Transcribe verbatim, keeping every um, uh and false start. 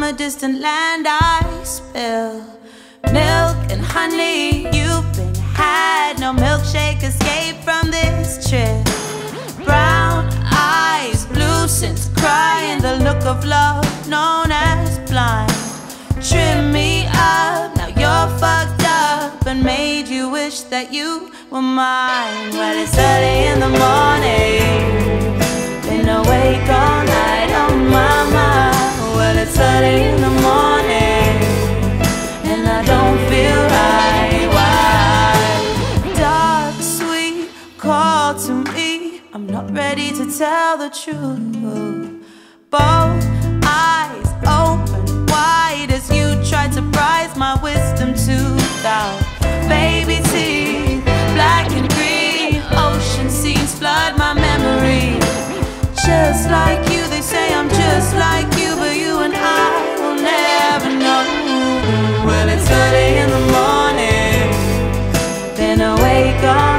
a distant land I spill milk and honey. You've been had, no milkshake escape from this trip. Brown eyes, blue since crying, the look of love known as blind. Trim me up, now you're fucked up, and made you wish that you were mine. Well, it's early in the morning, been awake all night on my mind. Well, it's early in the morning, and I don't feel right. Why? Dark, sweet, call to me, I'm not ready to tell the truth. Both eyes open wide as you try to prise my wisdom tooth out. Baby teeth, black and green, ocean scenes flood my memory. Just like you, they say I'm just like you, but you and I will never know. Well, it's early in the morning, been awake all